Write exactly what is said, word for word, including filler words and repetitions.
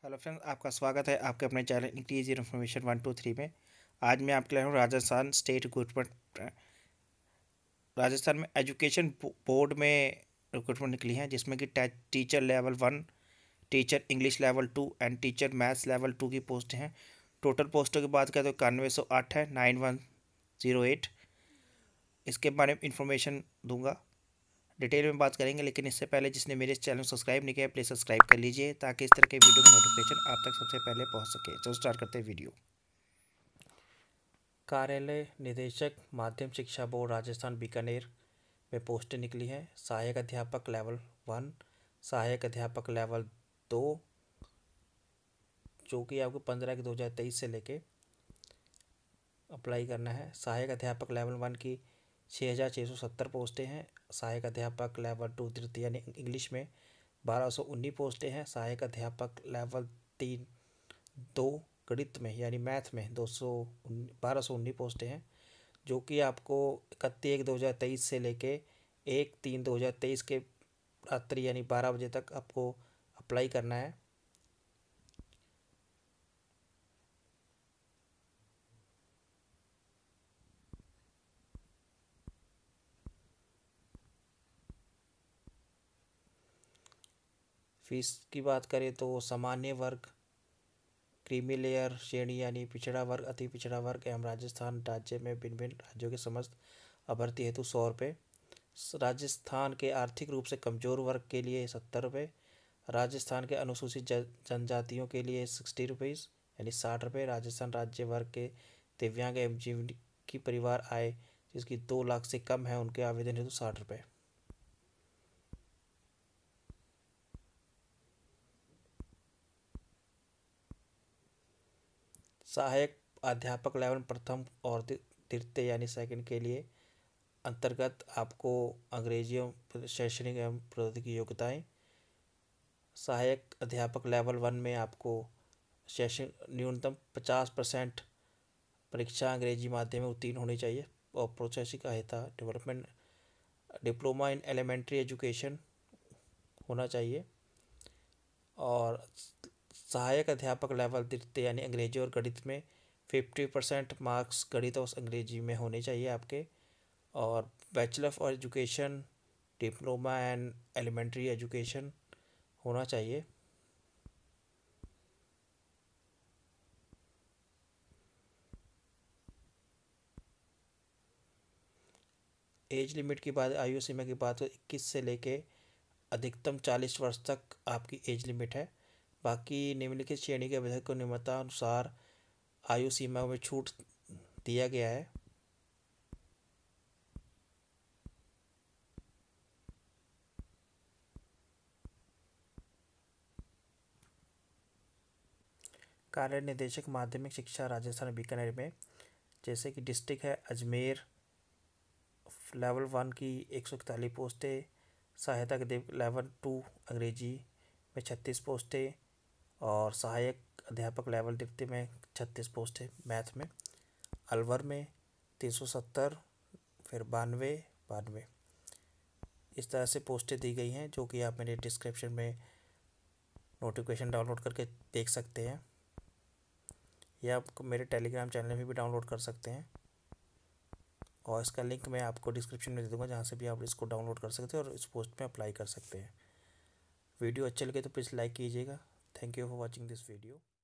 Hello friends, आपका स्वागत है आपके अपने channel increase information one two three में। आज मैं आपके लाया हूँ राजस्थान स्टेट रिक्रूटमेंट। राजस्थान में एजुकेशन बोर्ड में रिक्रूटमेंट निकली है, जिसमें कि teacher level one, teacher English level two and teacher maths level two की पोस्ट हैं। टोटल पोस्टों की बात करें तो इक्यानवे सौ आठ है, नाइन वन ज़ीरो एट। इसके बारे में इंफॉर्मेशन दूंगा, डिटेल में बात करेंगे। लेकिन इससे पहले जिसने मेरे चैनल सब्सक्राइब नहीं किया प्लीज़ सब्सक्राइब कर लीजिए, ताकि इस तरह के वीडियो का नोटिफिकेशन आप तक सबसे पहले पहुंच सके। चलो स्टार्ट करते हैं वीडियो। कार्यालय निदेशक माध्यम शिक्षा बोर्ड राजस्थान बीकानेर में पोस्टें निकली हैं। सहायक अध्यापक लेवल वन, सहायक अध्यापक लेवल दो, जो कि आपको पंद्रह एक दो हज़ार तेईस से लेके अप्लाई करना है। सहायक अध्यापक लेवल वन की छः हज़ार छः सौ सत्तर पोस्टें हैं। सहायक अध्यापक लेवल टू तृतीय यानी इंग्लिश में बारह सौ उन्नीस पोस्टें हैं। सहायक अध्यापक लेवल तीन दो गणित में यानी मैथ में दो सौ बारह सौ उन्नीस पोस्टें हैं, जो कि आपको इकतीस एक दो हज़ार तेईस से लेके एक तीन दो हज़ार तेईस के रात्रि यानी बारह बजे तक आपको अप्लाई करना है। फीस की बात करें तो सामान्य वर्ग, क्रीमी लेयर श्रेणी यानी पिछड़ा वर्ग, अति पिछड़ा वर्ग एवं राजस्थान राज्य में भिन्न भिन्न राज्यों के समस्त अभ्यर्थी हेतु सौ रुपये। राजस्थान के आर्थिक रूप से कमजोर वर्ग के लिए सत्तर रुपये। राजस्थान के अनुसूचित जनजातियों के लिए सिक्सटी रुपीज़ यानी साठ रुपये। राजस्थान राज्य वर्ग के दिव्यांग एवं जीवन की परिवार आय जिसकी दो लाख से कम है उनके आवेदन हेतु साठ रुपये। सहायक अध्यापक लेवल प्रथम और तृतीय यानी सेकंड के लिए अंतर्गत आपको अंग्रेजी एवं शैक्षणिक एवं प्रौद्योगिकी योग्यताएं। सहायक अध्यापक लेवल वन में आपको शैक्षणिक न्यूनतम पचास परसेंट परीक्षा अंग्रेजी माध्यम में उत्तीर्ण होनी चाहिए और प्रोसेसिंग सहायता development diploma in elementary education होना चाहिए। और सहायक अध्यापक लेवल तृतीय यानी अंग्रेजी और गणित में फिफ्टी परसेंट मार्क्स गणित और अंग्रेजी में होने चाहिए आपके। और bachelor of education diploma and elementary education होना चाहिए। एज लिमिट की बात, आयु सीमा की बात हो इक्कीस से लेके अधिकतम चालीस वर्ष तक आपकी एज लिमिट है। बाकी निम्नलिखित श्रेणी के विधायक को नियमानुसार आयु सीमा में छूट दिया गया है। कार्य निदेशक माध्यमिक शिक्षा राजस्थान बीकानेर में जैसे कि डिस्ट्रिक्ट है अजमेर, लेवल वन की एक सौ इकतालीस पोस्टें। सहायता के लेवल टू अंग्रेजी में छत्तीस पोस्टें और सहायक अध्यापक लेवल तृतीय में छत्तीस पोस्टें मैथ में। अलवर में तीन सौ सत्तर, फिर बानवे बानवे इस तरह से पोस्टें दी गई हैं, जो कि आप मेरे डिस्क्रिप्शन में नोटिफिकेशन डाउनलोड करके देख सकते हैं, या आप मेरे टेलीग्राम चैनल में भी डाउनलोड कर सकते हैं। और इसका लिंक मैं आपको डिस्क्रिप्शन में दे दूँगा, जहाँ से भी आप इसको डाउनलोड कर सकते हैं और इस पोस्ट में अप्लाई कर सकते हैं। वीडियो अच्छे लगे तो प्लीज़ लाइक कीजिएगा। Thank you for watching this video.